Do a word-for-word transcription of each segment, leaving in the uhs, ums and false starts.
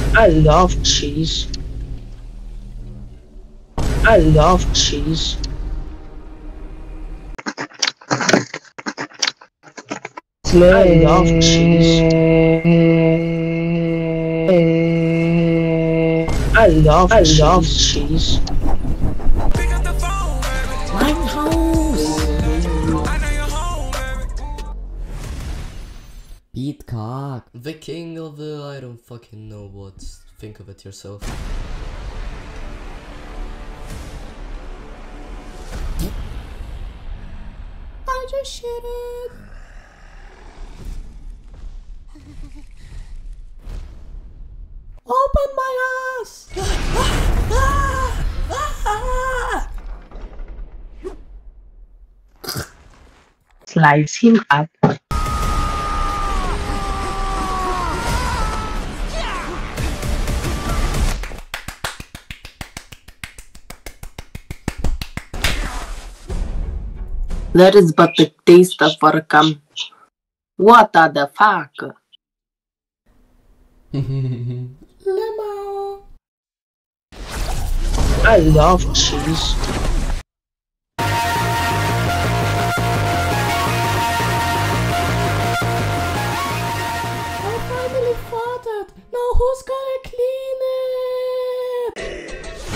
I love cheese. I love cheese. I love cheese. I love I love cheese. My house. Beat cock. The king of the I don't fucking know what. Think of it yourself. I just shit it. Open my ass. Slice him up. That is but the taste of Varkam. What the fuck? Limo. I love cheese. I finally farted. Now who's gonna clean it?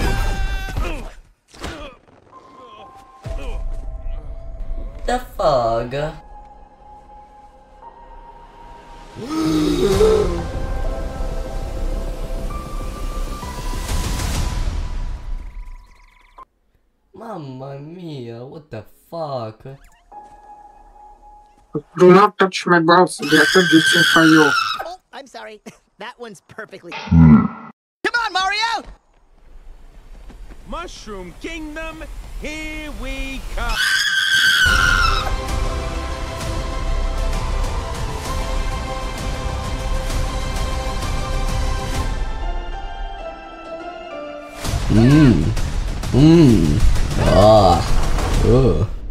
The fog. Mamma mia, what the fuck? Do not touch my balls, they are too juicy for you. Oh, I'm sorry. That one's perfectly... Come on, Mario! Mushroom Kingdom, here we come! Mmm. Mmm. Ah. Ugh.